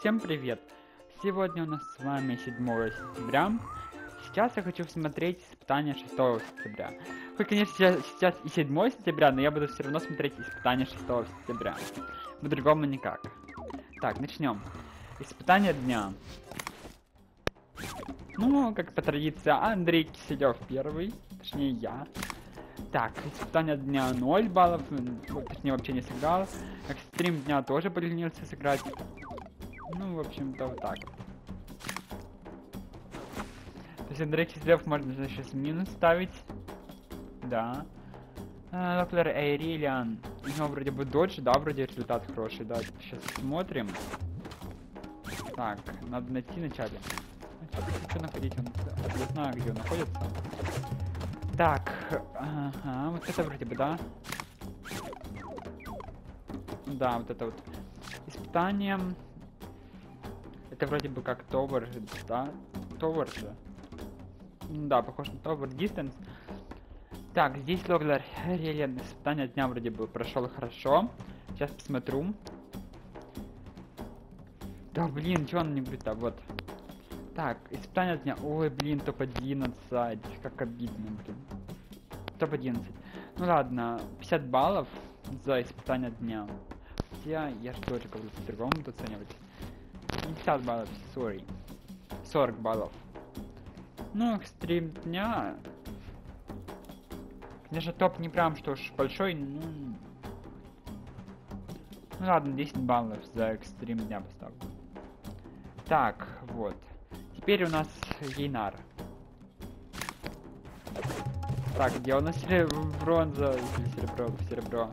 Всем привет! Сегодня у нас с вами 7 сентября. Сейчас я хочу смотреть испытание 6 сентября. Хоть, конечно, сейчас и 7 сентября, но я буду все равно смотреть испытание 6 сентября. По-другому никак. Так, начнем. Испытание дня. Ну, как по традиции, Андрей Киселев первый, точнее я. Так, испытание дня 0 баллов, точнее вообще не сыграл. Экстрим дня тоже поленился сыграть. Ну, в общем-то, вот так. То есть Андрей Киселев можно сейчас минус ставить. Да. Доктор Эйрилиан. У него вроде бы додж, да, вроде результат хороший, да. Сейчас смотрим. Так, надо найти вначале. Что находить? Я знаю, где он находится. Так, ага, вот это вроде бы, да? Да, вот это вот. Испытание. Это вроде бы как Tower, да? Tower же. Да, похож на Tower Distance. Так, здесь Логлер Релен. Испытание дня вроде бы прошел хорошо. Сейчас посмотрю. Да, блин, чего он не говорит-то? Вот. Так, испытание дня. Ой, блин, топ-11. Как обидно, блин. Топ-11. Ну ладно, 50 баллов за испытание дня. Хотя я же тоже как-то по-другому буду оценивать. 50 баллов, sorry. 40 баллов. Ну, экстрим дня. Конечно, топ не прям что уж большой, ну ладно, 10 баллов за экстрим дня поставлю. Так, вот. Теперь у нас Ейнар. Так, где у нас бронза или серебро? Серебро.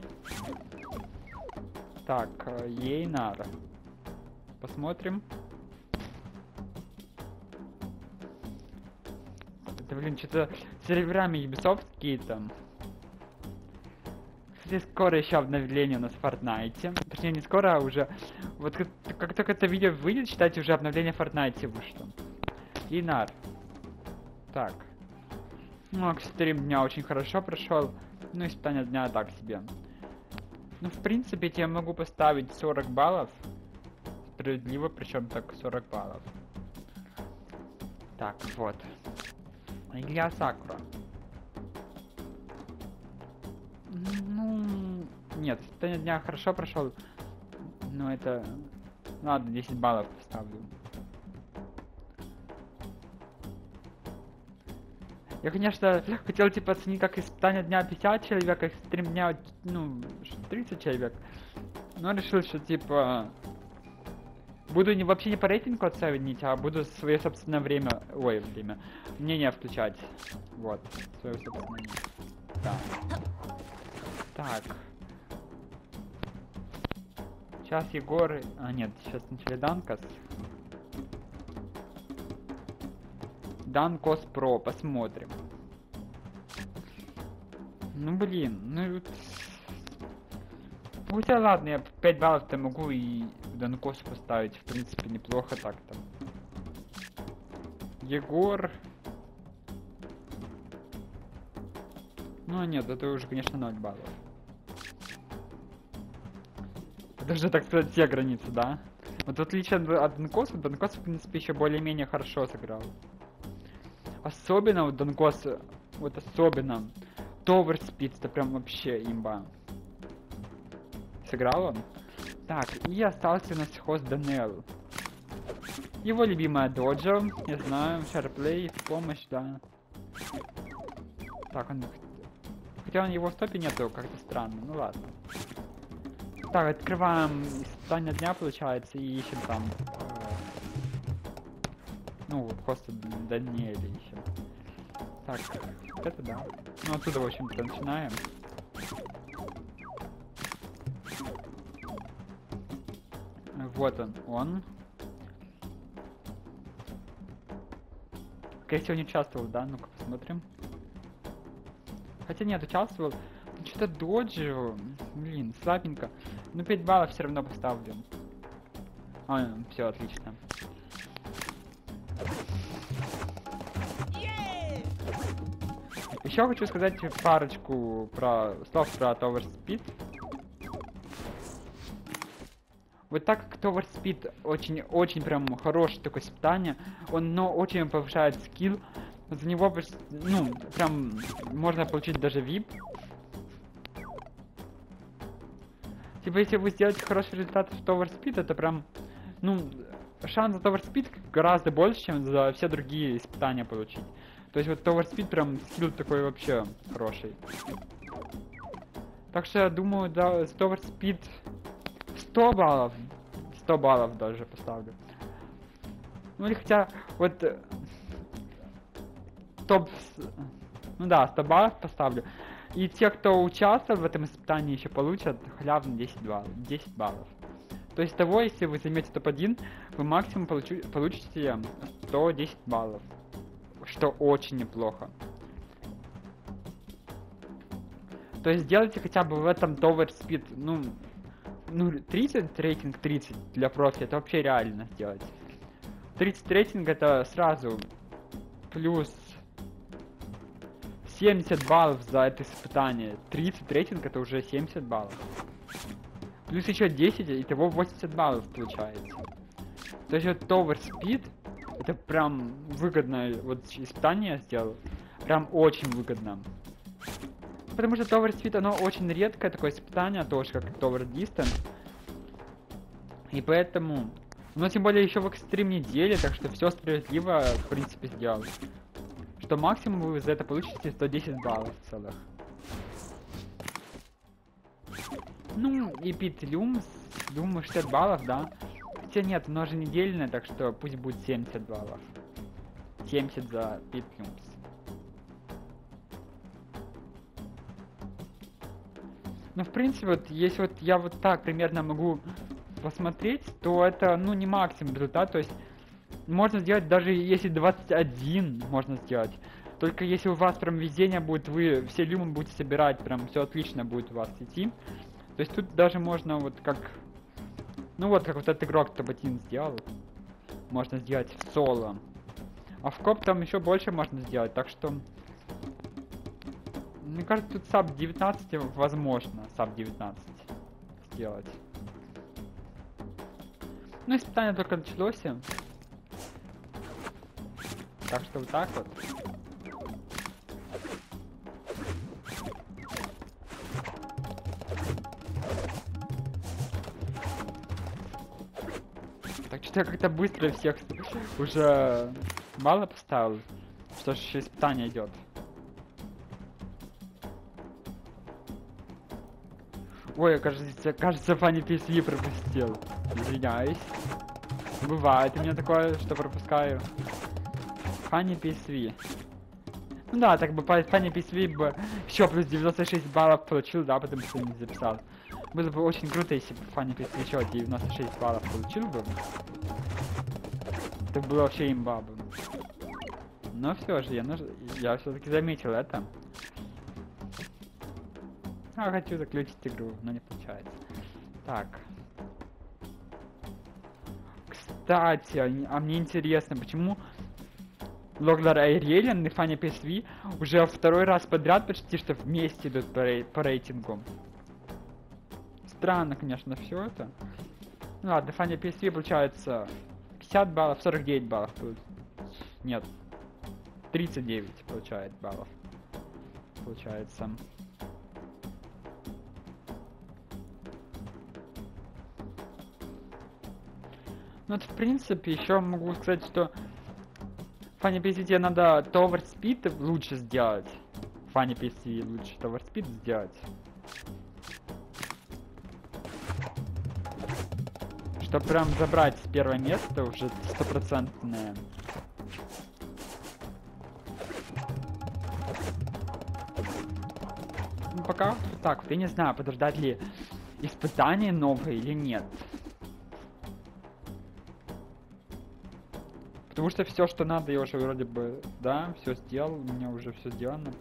Так, Ейнар. Посмотрим. Это, блин, что-то с серверами Ubisoft какие-то. Кстати, скоро еще обновление у нас в Fortnite. Точнее, не скоро, а уже. Вот как только это видео выйдет, считайте, уже обновление в Fortnite вышло. Инар. Так. Ну, экстрим дня очень хорошо прошел. Ну, испытание дня так себе. Ну, в принципе, я могу поставить 40 баллов. Справедливо, причем так 40 баллов. Так, вот. Илья Сакура. Ну, нет, испытание дня хорошо прошел. Но это... Ладно, 10 баллов поставлю. Я, конечно, хотел, типа, оценить, как испытание дня 50 человек, а экстрим дня, ну, 30 человек. Но решил, что, типа, буду вообще не по рейтингу оценить, а буду свое собственное время, мнение включать. Вот, свое собственное мнение. Да. Так. Сейчас Егор... А, нет, сейчас начали Данкос. Данкос Про, посмотрим. Ну блин, ну... Хотя ладно, я 5 баллов-то могу и Данкосу поставить, в принципе, неплохо так-то. Егор... Ну нет, это уже, конечно, 0 баллов. Это уже, так сказать, все границы, да? Вот в отличие от Данкоса, Данкос, в принципе, еще более-менее хорошо сыграл. Особенно вот Данкос, вот особенно Tower Speed, это прям вообще имба. Сыграл он? Так, и остался у нас хост Данел. Его любимая доджа, не знаю, шарплей, помощь, да. Так, он... Хотя он его в топе нету, как-то странно, ну ладно. Так, открываем испытание дня, получается, и ищем там... Ну, просто Даниэля ищем. Так, это да. Ну, отсюда, в общем-то, начинаем. Вот он. Скорее всего, не участвовал, да? Ну-ка, посмотрим. Хотя нет, участвовал. Ну, что-то доджи, блин, слабенько. Ну, 5 баллов все равно поставлю. Все, отлично. Еще хочу сказать парочку слов про Tower Speed. Вот так как Tower Speed очень прям хорошее такое испытание, он, но очень повышает скилл, за него, ну, прям можно получить даже VIP. Типа, если вы сделаете хороший результат в Tower Speed, это прям, ну, шанс за Tower Speed гораздо больше, чем за все другие испытания получить. То есть вот Tower Speed прям скилл такой вообще хороший. Так что я думаю, да, с Tower Speed 100 баллов. 100 баллов даже поставлю. Ну или хотя, вот... топ... Ну да, 100 баллов поставлю. И те, кто участвовал в этом испытании, еще получат халявно 10 баллов. 10 баллов. То есть того, если вы займете топ-1, вы максимум получите 110 баллов. Что очень неплохо. То есть сделайте хотя бы в этом Tower Speed, ну 30, рейтинг 30 для профи, это вообще реально сделать. 30 рейтинг это сразу плюс 70 баллов за это испытание. 30 рейтинг это уже 70 баллов. Плюс еще 10, и того 80 баллов получается. То есть вот Tower Speed, это прям выгодное вот испытание я сделал. Прям очень выгодно. Потому что Tower Speed, оно очень редкое такое испытание, тоже как Tower Distance. И поэтому... Но тем более еще в экстрим неделе, так что все справедливо, в принципе, сделал. Что максимум вы за это получите 110 баллов целых. Ну, и Питлюмс, думаю, 60 баллов, да. Хотя нет, оно же недельное, так что пусть будет 70 баллов. 70 за Питлюмс. Ну, в принципе, вот, если вот я вот так примерно могу посмотреть, то это, ну, не максимум результат, то есть можно сделать даже если 21 можно сделать. Только если у вас прям везение будет, вы все люмы будете собирать, прям все отлично будет у вас идти. То есть тут даже можно вот как... Ну вот, как вот этот игрок топ-1 сделал. Можно сделать в соло. А в коп там еще больше можно сделать, так что... Мне кажется, тут саб 19 возможно, саб 19 сделать. Ну, испытание только началось. Так что вот так вот. Так что я как-то быстро всех уже мало поставил. Что ж еще испытание идет. Ой, кажется, Фанни PSV пропустил. Извиняюсь. Бывает у меня такое, что пропускаю. Фанни PSV. Ну да, так бы Фанни PSV бы еще плюс 96 баллов получил, да, потому что не записал. Было бы очень круто, если бы Фанни PSV еще 96 баллов получил бы. Это было вообще имба бы. Но все же, я все-таки заметил это. А, хочу заключить игру, но не получается. Так. Кстати, а мне интересно, почему Логлар Айриэлен и Фанни PSV уже второй раз подряд почти что вместе идут по рейтингу. Странно, конечно, все это. Ну ладно, Фанни PSV получается 50 баллов, 49 баллов. Нет, 39 получает баллов. Получается. Ну вот в принципе еще могу сказать, что Фанни PSV тебе надо Tower Speed лучше сделать. Фанни PSV лучше Tower Speed сделать. Чтобы прям забрать с первое место уже стопроцентное. Ну пока вот так вот, я не знаю, подождать ли испытания новые или нет. Потому что все, что надо, я уже вроде бы, да, все сделал, у меня уже все сделано.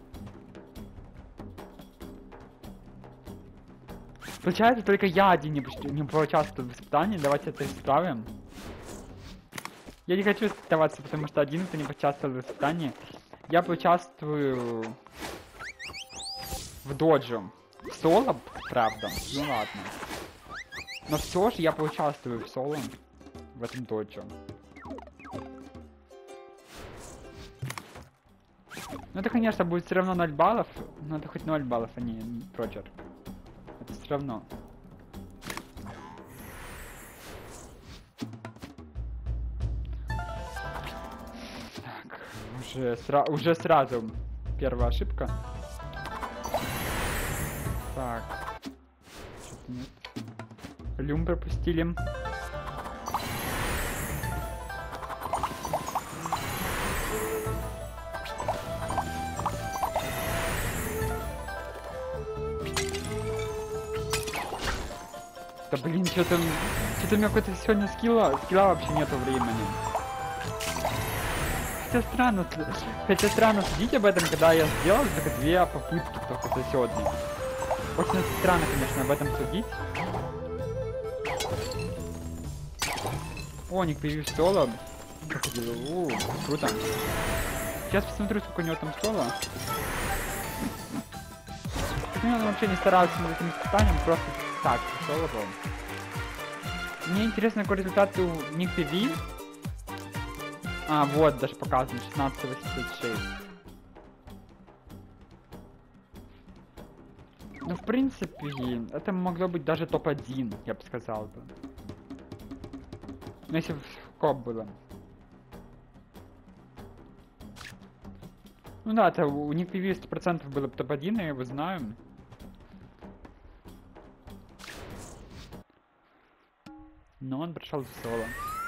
Получается, только я один не поучаствовал в испытании, давайте это исправим. Я не хочу оставаться, потому что один кто не поучаствовал в испытании. Я поучаствую в доджу. В соло, правда, ну ладно. Но все же я поучаствую в соло. В этом точно. Ну это, конечно, будет все равно 0 баллов. Но это хоть 0 баллов, а не прочерк. Это все равно. Так, уже сразу первая ошибка. Так. Что-то нет. Люм пропустили. Да блин, что-то у меня какой-то сегодня скилла вообще нету времени. Хотя странно судить об этом, когда я сделал только 2 попытки только за сегодня. Очень странно, конечно, об этом судить. О, Ник появился соло. Круто. Сейчас посмотрю, сколько у него там соло. Ну, он вообще не старался над этим испытанием, просто так, соло был. Мне интересно, какой результат у Ник ТВ. А, вот, даже показано, 1686. Ну, в принципе, это могло быть даже топ-1, я бы сказал бы. Ну, если в коп было. Ну да, это у них 100% было бы топ-1, я его знаю. Но он пришел в соло.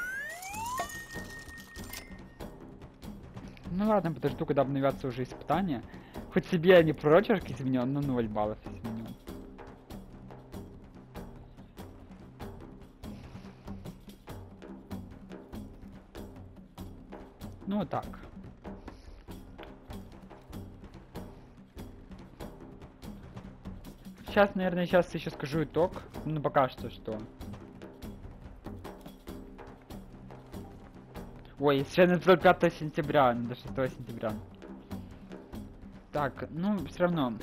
Ну ладно, подожду, когда обновятся уже испытания. Хоть себе я не прочерк изменил, но 0 баллов изменил. Ну вот так. Сейчас, наверное, еще скажу итог. Ну пока что. Ой, сегодня 5 сентября, до 6 сентября. Так, ну, все равно.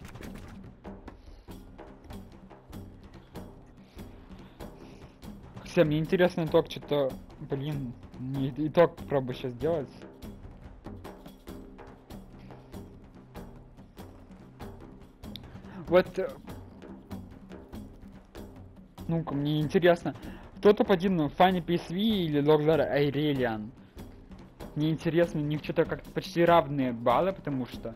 Все, мне интересно итог, что-то, блин, не итог попробую сейчас сделать. Вот, ну-ка, мне интересно, кто топ-1, Фанни PSV или Логлар Айрелиан? Мне интересно, у них что-то как-то почти равные баллы, потому что...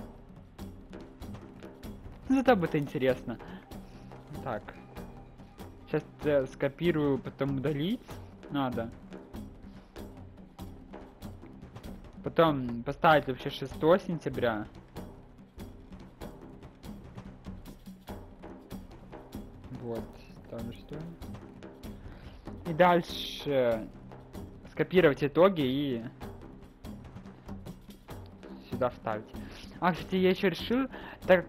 Ну, зато бы это интересно. Так. Сейчас я скопирую, потом удалить. Надо. Потом поставить вообще 6 сентября. Вот. Ставлю что. И дальше скопировать итоги и сюда вставить. А, кстати, я еще решил, так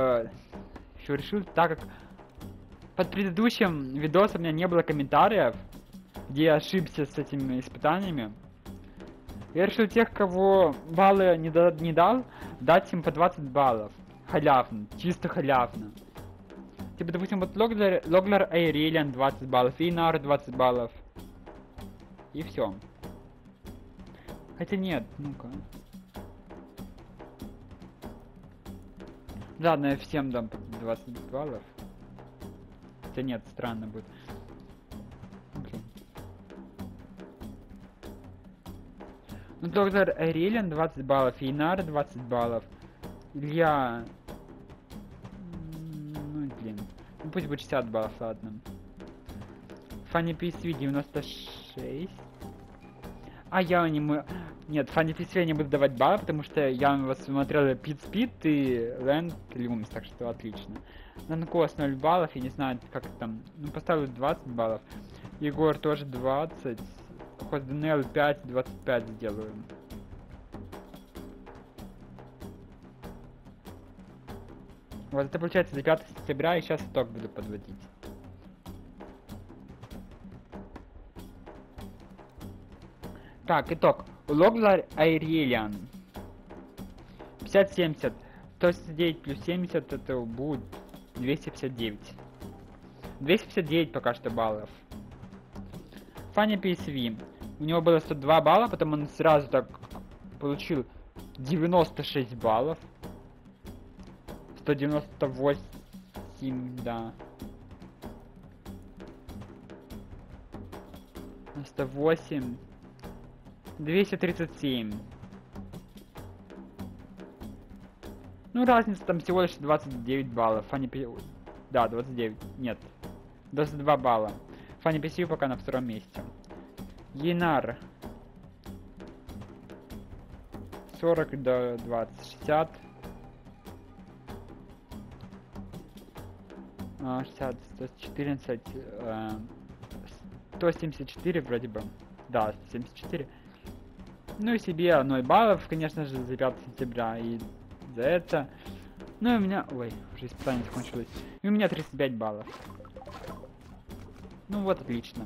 как под предыдущим видосом у меня не было комментариев, где я ошибся с этими испытаниями. Я решил тех, кого баллы не дал, дать им по 20 баллов. Халявно, чисто халявно. Типа, допустим, вот Логлар Айрелиан 20 баллов, и Инар 20 баллов. И все. Хотя нет, ну-ка. Ладно, я всем дам по 20 баллов. Хотя нет, странно будет. Блин. Ну, Доктор Айрелиан 20 баллов, Инар 20 баллов. Илья... Ну, блин. Ну, пусть будет 60 баллов, ладно. Фанни PSV 96. А я не... Нет, Фанни PSV я не буду давать баллы, потому что я вас смотрел Пит Спит и Лэнд Люмс, так что отлично. Нанкос 0 баллов, я не знаю, как там... Ну, поставлю 20 баллов. Егор тоже 20. Хозденел 5, 25 сделаю. Вот это получается за 5 сентября, и сейчас итог буду подводить. Так, итог. Логлар Айрелиан 50-70. 169 плюс 70 это будет 259. 259 пока что баллов. Фанни PSV. У него было 102 балла, потом он сразу так получил 96 баллов. 198, да. 108. 237. Ну, разница там всего лишь 29 баллов. Фанни PSV... Да, 29. Нет. 22 балла. Фанни PSV пока на втором месте. Ейнар. 40 до 20. 60. 60, 114, 174 вроде бы. Да, 174. Ну и себе 0 баллов, конечно же, за 5 сентября. И за это... Ну и у меня... Ой, уже испытание закончилось. И у меня 35 баллов. Ну вот, отлично.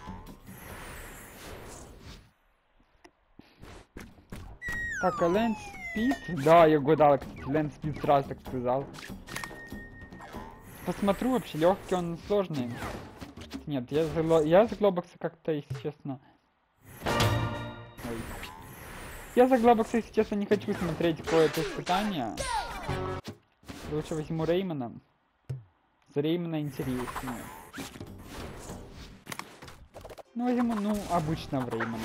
Так, а Land Speed? Да, я угадал, кстати, Land Speed сразу так сказал. Посмотрю, вообще легкий он, сложный. Нет, я за Глобокса как-то, если честно... Ой. Я за Глобокса, если честно, не хочу смотреть какое-то испытание. Лучше возьму Реймона. За Реймона интереснее. Ну, возьму, ну, обычного Реймона.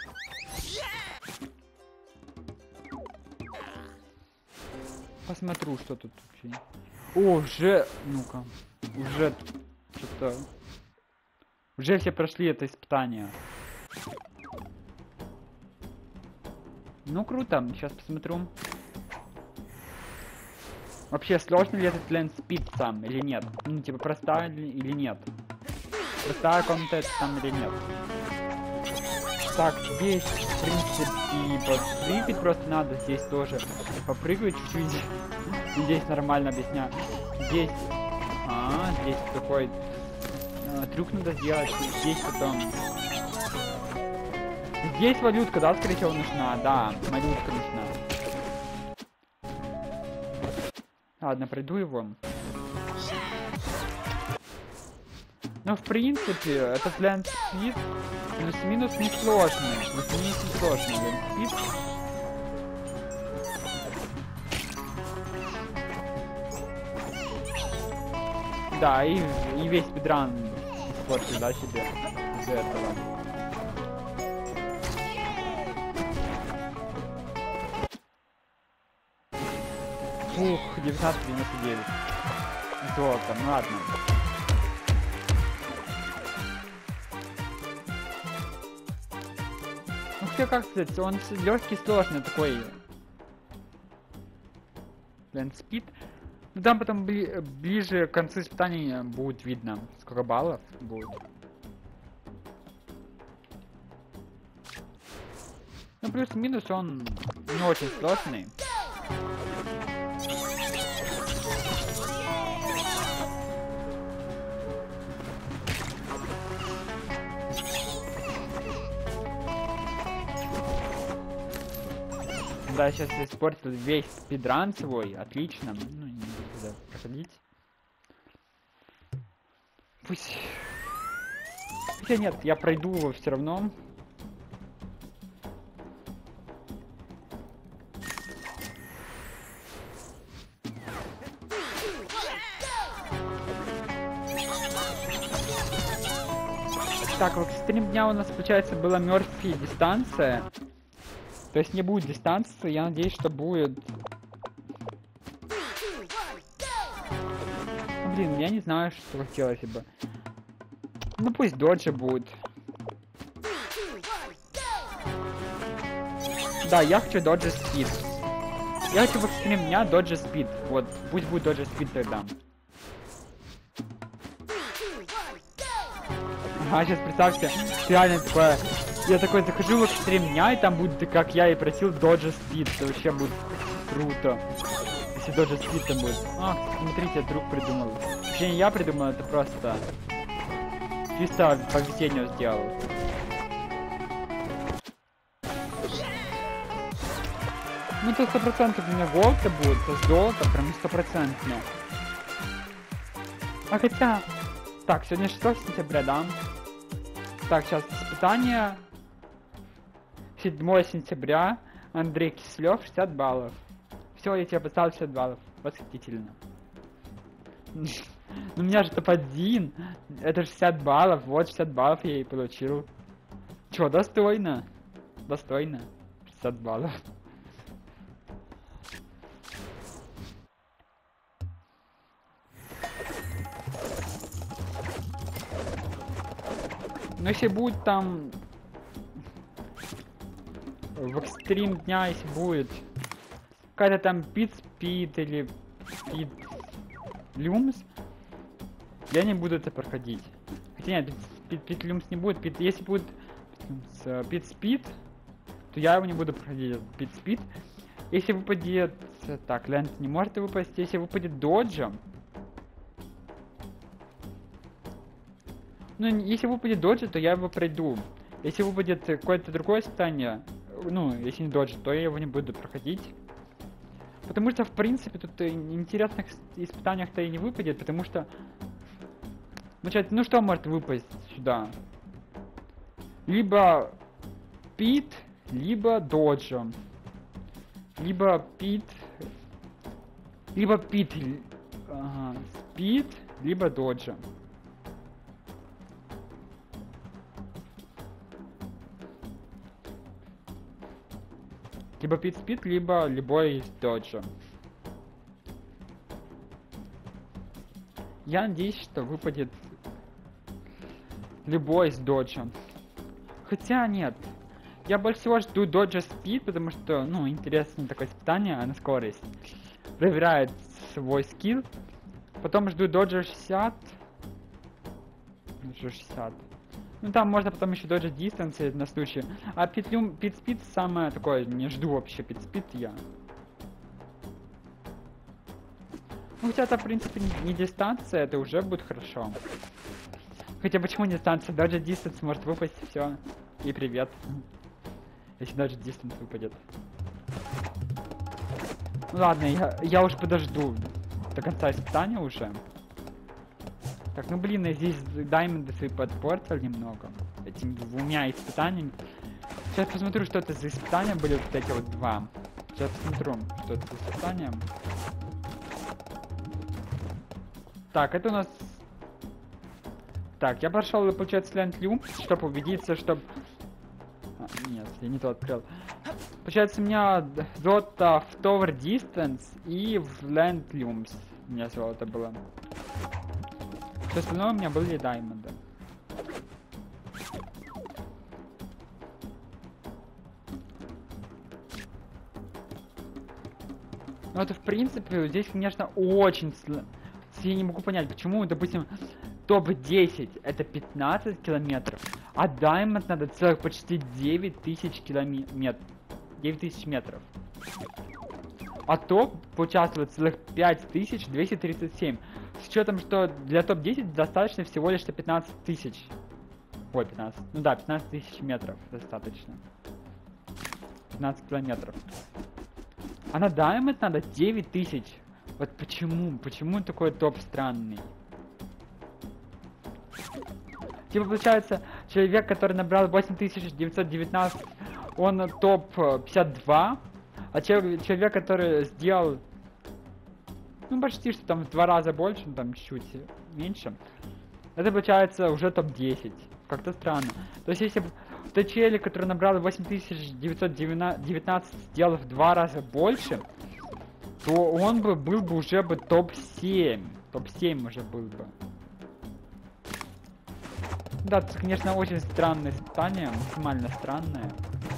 Посмотрю, что тут вообще. О, уже... Ну-ка. Уже что-то... Уже все прошли это испытание. Ну, круто. Сейчас посмотрю. Вообще, сложно ли этот Land Speed сам или нет? Ну, типа, простая или нет? Простая комната это там или нет? Так, здесь, в принципе, и подпрыгать просто надо. Здесь тоже попрыгать чуть-чуть. Здесь нормально объясняю. Здесь... здесь такой... трюк надо сделать. Здесь потом... Здесь валютка, да, скорее всего, нужна? Да, валютка нужна. Ладно, пройду его. Но в принципе, этот Land Speed плюс-минус несложный. Плюс-минус несложный Land Speed. Да, и весь спидран испортил, да, себе из-за этого. Ух, 1999. Золото, ну ладно. Ну хотя как сказать, он легкий, сложный такой. Land Speed. Ну там потом ближе к концу испытаний будет видно, сколько баллов будет. Ну плюс-минус он не очень сложный. Да, сейчас испортил весь спидран свой, отлично. Ну, не буду проходить. Пусть... Хотя нет, я пройду его все равно. Так, в экстрим дня у нас, получается, была мертвая дистанция. То есть не будет дистанции, я надеюсь, что будет... Ну, блин, я не знаю, что хотелось бы. Ну пусть доджи будет. Да, я хочу доджи спид. Я хочу в экстрим дня доджи спид. Вот, пусть будет доджи спид тогда. Ага, сейчас представьте, реально такое... Я такой захожу в экстрим дня, и там будет, как я и просил, доджи спид. Это вообще будет круто. Если доджи спид там будет. А, смотрите, друг придумал. Вообще не я придумал, это просто... Чисто по весеннему сделал. Ну то 100% у меня голд будет, то золото, прям 100%. А хотя... Так, сегодня 6 сентября, да? Так, сейчас испытание. 7 сентября. Андрей Киселев, 60 баллов. Все, я тебе поставил 60 баллов. Восхитительно. У меня же топ-1. Это 60 баллов. Вот 60 баллов я и получил. Чё, достойно? Достойно. 60 баллов. Но если будет там в экстрим дня, если будет какая-то там Пит-Спид или Пит-Люмс, я не буду это проходить. Хотя нет, Пит-Люмс не будет. Если будет Пит-Спид, то я его не буду проходить. Пит-Спид. Если выпадет... Так, Лэнд не может выпасть. Если выпадет Доджа... Ну, если выпадет Доджа, то я его пройду. Если выпадет какое-то другое испытание, ну, если не Доджа, то я его не буду проходить. Потому что, в принципе, тут интересных испытаниях-то и не выпадет, потому что... Ну, что может выпасть сюда? Либо Пит, либо Доджа. Либо Пит... Либо Пит... Ага, Спид, либо Доджа. Либо Пит-Спид, либо любой из Доджа. Я надеюсь, что выпадет любой из Доджа. Хотя нет. Я больше всего жду Доджа Спид, потому что, ну, интересное такое испытание на скорость. Проверяет свой скилл. Потом жду Доджа 60. Доджа 60. Ну там можно потом еще Доджа Distance на случай. А Пит-Спид самое такое, не жду вообще Пит-Спид я. Ну хотя это в принципе не дистанция, это уже будет хорошо. Хотя почему не дистанция? Доджа Distance может выпасть, все. И привет. Если Доджа Distance выпадет. Ну ладно, я уж подожду до конца испытания уже. Так, ну блин, я здесь даймонды свои подпортил немного. Этими двумя испытаниями. Сейчас посмотрю, что это за испытания были, вот эти вот два. Сейчас посмотрю, что это за испытания. Так, это у нас... Так, я прошел, получается, Лэнд Люмс, чтобы убедиться, чтобы... нет, я не то открыл. Получается, у меня золото в Tower Distance и в Лэнд Люмс. У меня золото было. Все остальное у меня были даймонды. Ну это в принципе здесь, конечно, очень... Я не могу понять, почему, допустим, топ-10 это 15 километров, а даймонд надо целых почти 9000 километров. 9000 метров. А топ поучаствует целых 5237. С учетом, что для топ-10 достаточно всего лишь 15 тысяч. Ой, 15. Ну да, 15 тысяч метров достаточно. 15 километров. А на Diamond надо 9000. Вот почему? Почему такой топ странный? Типа получается, человек, который набрал 8919, он топ 52. А человек, который сделал... Ну, почти что там в 2 раза больше, ну, там чуть-чуть меньше. Это получается уже топ-10. Как-то странно. То есть, если бы тот челик, который набрал 8919, сделал в 2 раза больше, то он бы был бы уже бы топ-7. Топ-7 уже был бы. Да, это, конечно, очень странное испытание, максимально странное.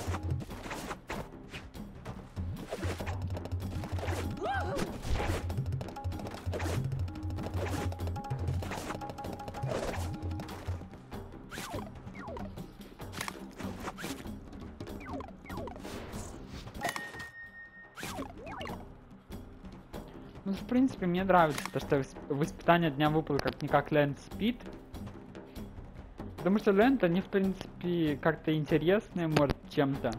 Ну, в принципе, мне нравится то, что в испытание дня выпал как-никак Land Speed. Потому что Land, они, в принципе, как-то интересные, может, чем-то.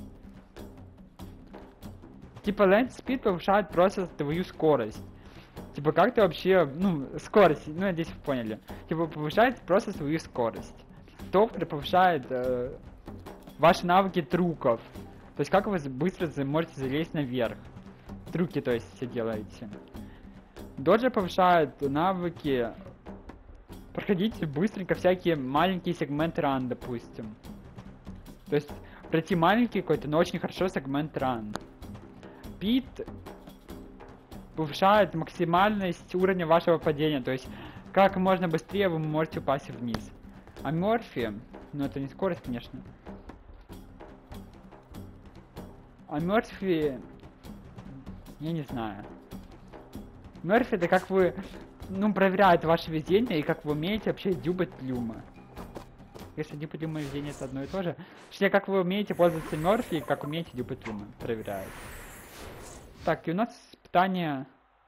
Типа Land Speed повышает просто твою скорость. Типа, как ты вообще, ну, скорость, ну, надеюсь, вы поняли. Типа, повышает просто свою скорость. Тофер повышает ваши навыки трюков. То есть, как вы быстро можете залезть наверх. Трюки, то есть, все делаете. Доджи повышает навыки проходить быстренько всякие маленькие сегменты ран, допустим. То есть, пройти маленький какой-то, но очень хорошо сегмент ран. Пит повышает максимальность уровня вашего падения, то есть как можно быстрее вы можете упасть вниз. А Мёрфи, ну это не скорость, конечно. А Мёрфи, я не знаю. Мёрфи это как вы, ну, проверяет ваше везение и как вы умеете вообще дюбать люма. Если дюбать люма и везение это одно и то же. Точнее, как вы умеете пользоваться Мёрфи и как умеете дюбать люма, проверяет. Так, и у нас питание.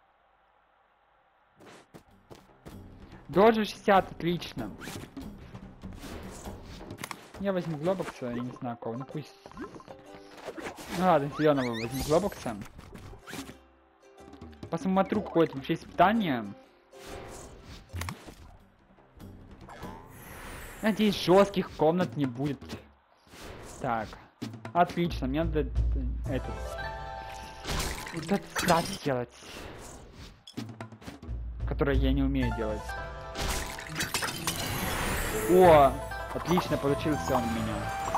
Доджи 60, отлично. Я возьму глобокса, я не знаю кого, ну пусть. Ну ладно, зеленого возьму глобокса. Посмотрю, какое там вообще испытание. Надеюсь, жестких комнат не будет. Так, отлично, мне надо этот. Вот этот страт сделать. Который я не умею делать. О, отлично, получился он у меня.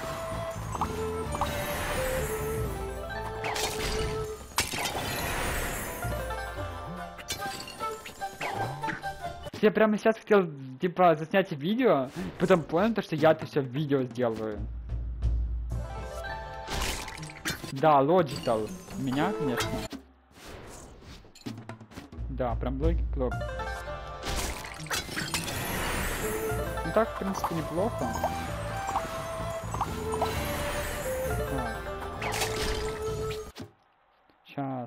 Я прямо сейчас хотел, типа, заснять видео, потом понял, что я это все в видео сделаю. Да, Logical. Меня, конечно. Да, прям логик. Ну так, в принципе, неплохо. Сейчас.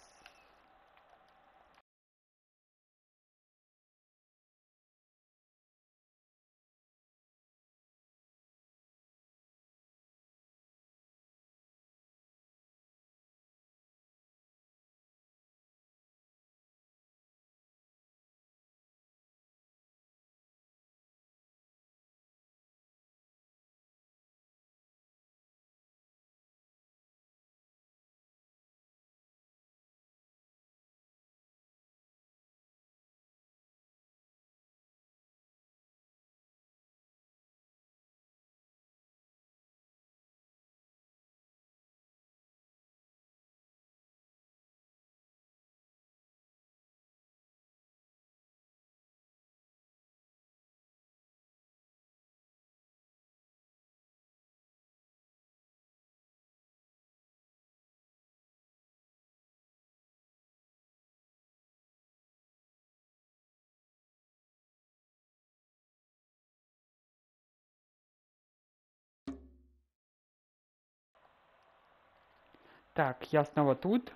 Так, я снова тут.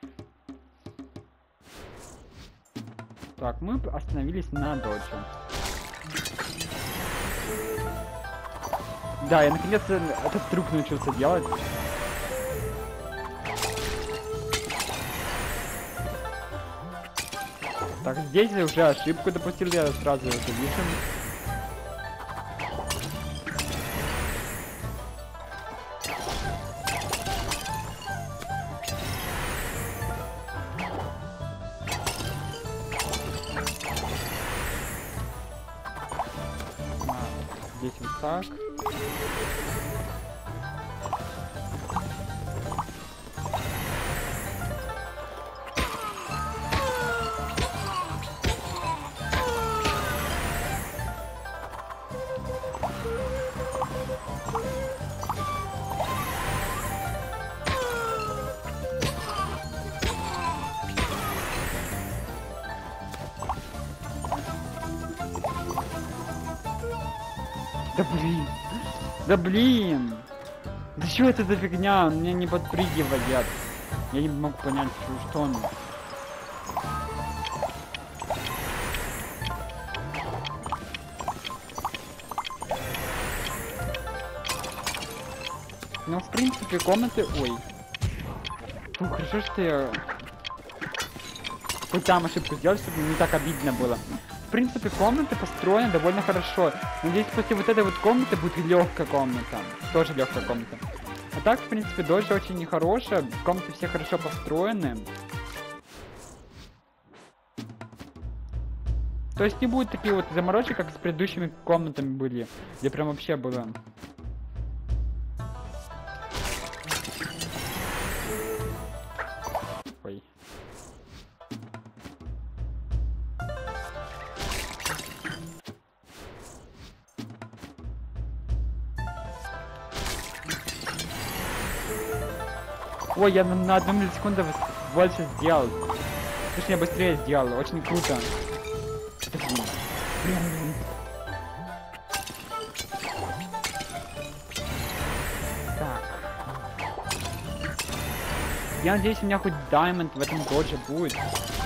Так, мы остановились на додже. Да, я наконец-то этот трюк научился делать. Так, здесь я уже ошибку допустил, я сразу это вижу. Здесь вот так. Да блин! Да блин! Да что это за фигня? Он меня не подпрыгивает. Я не могу понять, что он. Ну, в принципе, комнаты... Ой. Фу, хорошо, что я хоть там ошибку сделать, чтобы не так обидно было. В принципе, комнаты построены довольно хорошо. Надеюсь, после вот этой вот комнаты будет легкая комната. Тоже легкая комната. А так, в принципе, дождь очень нехорошая. Комнаты все хорошо построены. То есть не будет такие вот заморочки, как с предыдущими комнатами были. Где прям вообще было. Ой. Ой, я на одну миллисекунду больше сделал. Точнее, быстрее сделал. Очень круто. Так. Я надеюсь, у меня хоть даймонд в этом додже будет.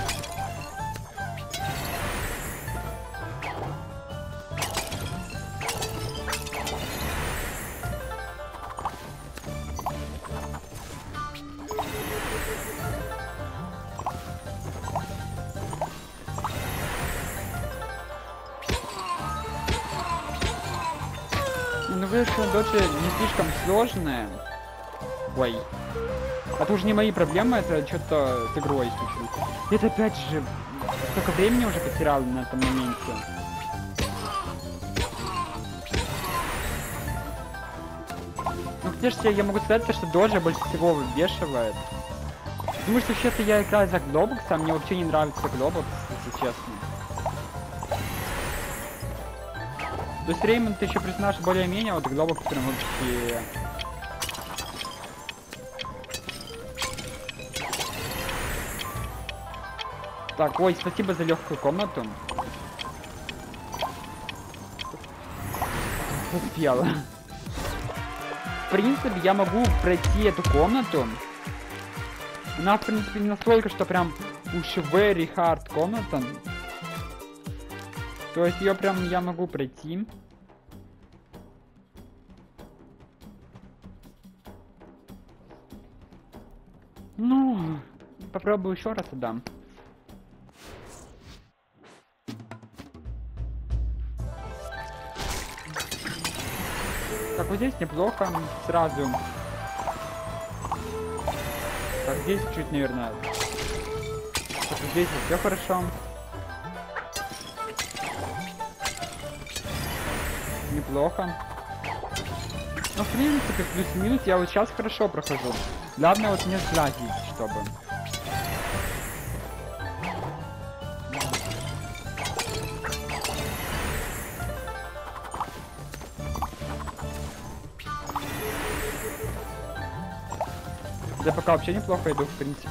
Ну, видишь, додже не слишком сложная. Ой. Это уже не мои проблемы, это что-то с игрой случилось. Это опять же, столько времени уже потерял на этом моменте. Ну, конечно, я могу сказать, что Доджа больше всего выбешивает. Потому что вообще-то я играю за Глобокс, а мне вообще не нравится Глобокс, если честно. То есть Реймонд еще персонаж более-менее, вот Глобокс прям вообще... Так, ой, спасибо за легкую комнату. Успел. В принципе, я могу пройти эту комнату. Она, в принципе, не настолько, что прям уж very hard комната. То есть ее прям я могу пройти. Ну, попробую еще раз отдам. Так, вот здесь неплохо сразу. Так, здесь чуть, наверное. Так, вот здесь все хорошо. Неплохо. Но, в принципе, плюс-минус я вот сейчас хорошо прохожу. Главное вот не сглазить, чтобы... Я пока вообще неплохо иду, в принципе.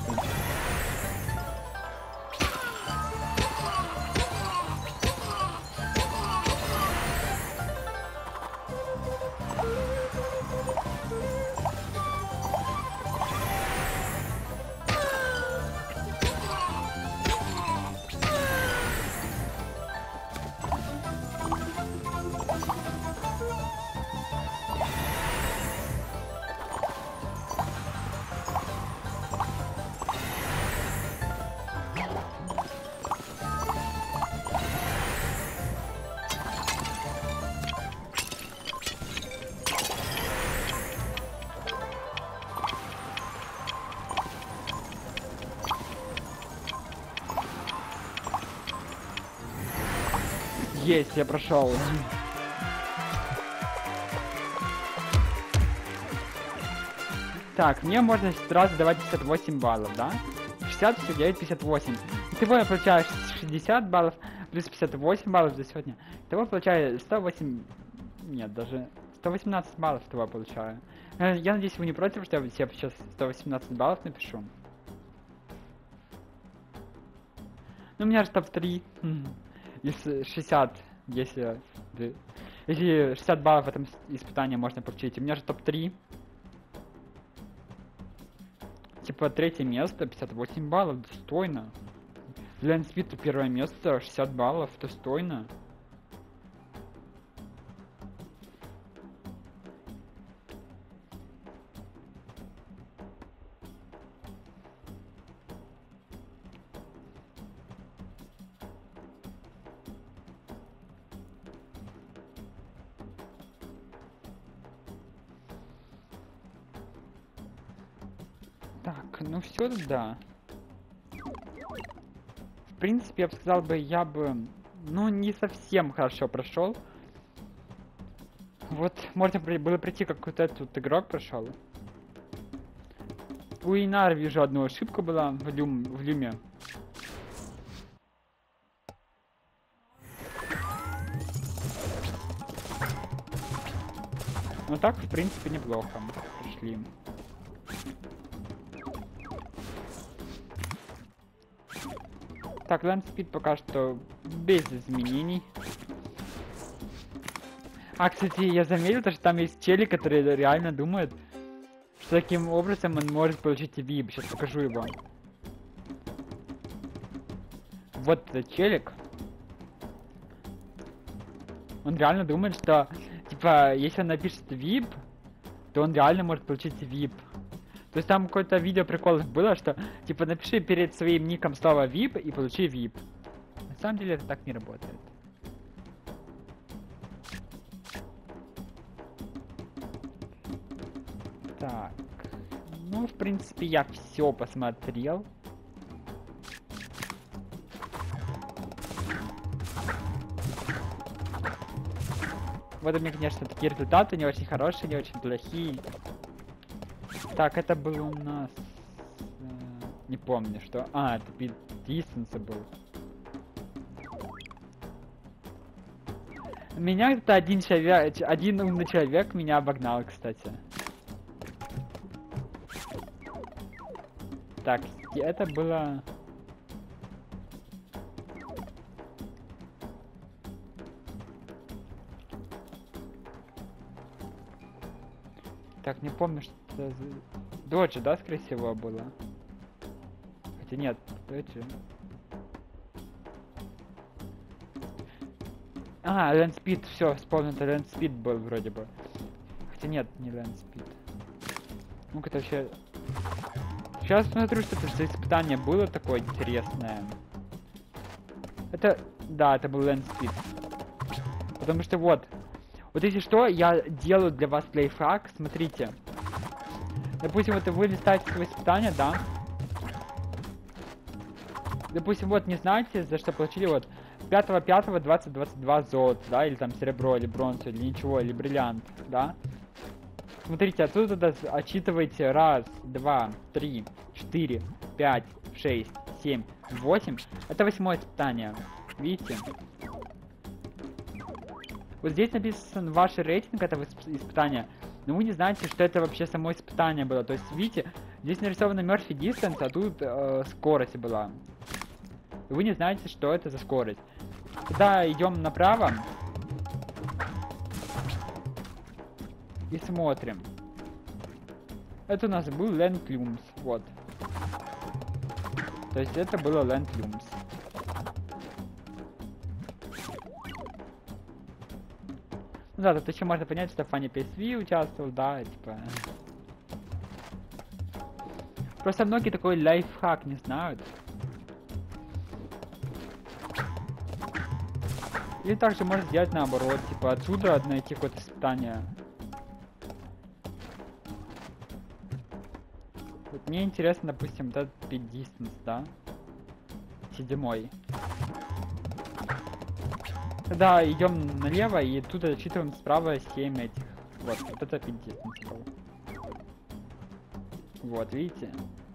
Есть, я прошел. Так, мне можно сразу давать 58 баллов, да? 60, 59, 58. Итого я получаю 60 баллов, плюс 58 баллов за сегодня. Итого получаю 108... Нет, даже 118 баллов того получаю. Я надеюсь, вы не против, что я себе сейчас 118 баллов напишу. Ну, у меня же топ-3. Если 60, если 60 баллов в этом испытании можно получить. У меня же топ-3. Типа третье место, 58 баллов, достойно. Для инспита первое место, 60 баллов, достойно. Так, ну все, да. В принципе, я бы сказал бы, я бы, ну, не совсем хорошо прошел. Вот, можно было прийти, как вот этот игрок прошел. У Инара вижу одну ошибку была в люме. Ну так, в принципе, неплохо пришли. Так, Land Speed пока что без изменений. А, кстати, я заметил, что там есть челик, который реально думает, что таким образом он может получить VIP. Сейчас покажу его. Вот этот челик. Он реально думает, что, типа, если он напишет VIP, то он реально может получить VIP. То есть там какое-то видео приколов было, что, типа, напиши перед своим ником слово VIP и получи VIP. На самом деле это так не работает. Так. Ну, в принципе, я все посмотрел. Вот у меня, конечно, такие результаты не очень хорошие, не очень плохие. Так, это был у нас... не помню, что... А, это Distance был. Меня где-то один умный человек меня обогнал, кстати. Так, это было... Так, не помню, что это за... Доджи, да, скорее всего, было? Хотя нет, Доджи. А, Land Speed, все, вспомнил, это Land Speed был вроде бы. Хотя нет, не Land Speed. Ну-ка, это вообще... Сейчас смотрю, что это за испытание было такое интересное. Это... Да, это был Land Speed. Потому что вот... Вот если что, я делаю для вас лайфхак, смотрите. Допустим, вот вы листаете свое испытание, да? Допустим, вот не знаете, за что получили вот 5.5.2022 золото, да, или там серебро, или бронзу, или ничего, или бриллиант, да? Смотрите, отсюда отчитываете 1, 2, 3, 4, 5, 6, 7, 8. Это 8-е испытание. Видите? Вот здесь написан ваш рейтинг этого испытания, но вы не знаете, что это вообще само испытание было. То есть, видите, здесь нарисовано Murphy Distance, а тут скорость была. И вы не знаете, что это за скорость. Тогда идем направо. И смотрим. Это у нас был Land Plumes, вот. То есть это было Land Plumes. Ну да, тут еще можно понять, что Фанни PSV участвовал, да, типа... Просто многие такой лайфхак не знают. Или также можно сделать наоборот, типа отсюда найти какое-то испытание. Вот мне интересно, допустим, вот этот Speed Distance, да? 7-й. Тогда идем налево и тут отсчитываем справа 7 этих. Вот это Speed Distance был. Вот, видите?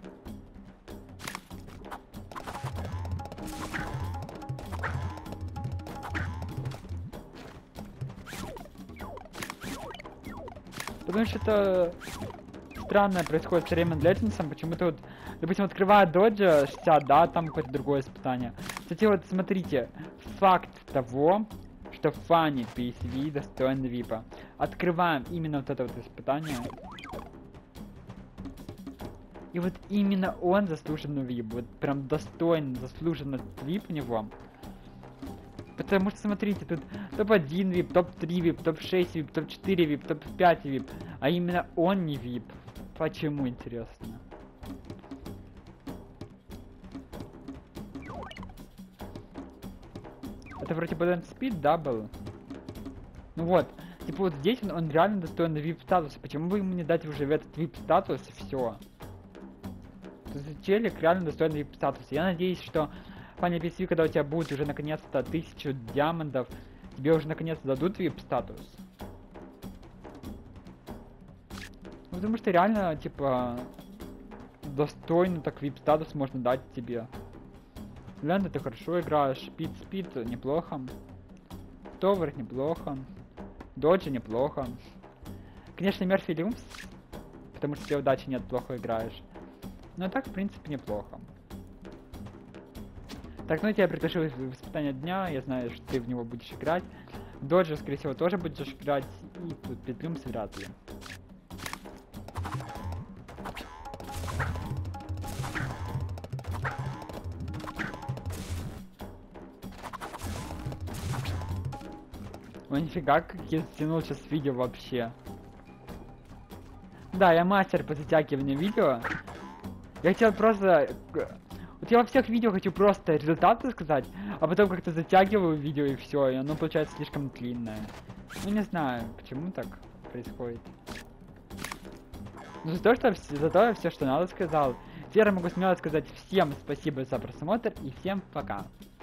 Потому что это странное происходит с Реймонд Лейтенсом, почему-то вот, допустим, открывая доджа 60, да, там какое-то другое испытание. Кстати, вот смотрите, факт того, что Фанни PSV достоин випа. Открываем именно вот это вот испытание. И вот именно он заслужен вип, вот прям достоин, заслуженно вип у него. Потому что, смотрите, тут топ-1 VIP, топ-3 VIP, топ-6 VIP, топ-4 VIP, топ-5 VIP. А именно он не VIP. Почему, интересно? Это вроде бы Land Speed, да, был? Ну вот, типа вот здесь он реально достоин VIP статуса. Почему бы ему не дать уже в этот VIP статус и все? Челик реально достойный VIP-статуса. Я надеюсь, что Фанни PSV, когда у тебя будет уже наконец-то 1000 диамантов, тебе уже наконец-то дадут VIP-статус. Ну, потому что реально, типа, достойно так VIP-статус можно дать тебе. Лента, ты хорошо играешь, спид неплохо. Товар неплохо. Доджи неплохо. Конечно, Мерфи Люмс, потому что тебе удачи нет, плохо играешь. Но так, в принципе, неплохо. Так, ну я тебя приглашил в испытание дня, я знаю, что ты в него будешь играть. Доджи, скорее всего, тоже будешь играть, и тут Петлюмс вряд ли. Ой, нифига, как я затянул сейчас видео вообще. Да, я мастер по затягиванию видео. Я хотел просто... Вот я во всех видео хочу просто результаты сказать, а потом как-то затягиваю видео и все, и оно получается слишком длинное. Ну не знаю, почему так происходит. Но зато я все, что надо, сказал. Теперь я могу смело сказать всем спасибо за просмотр и всем пока.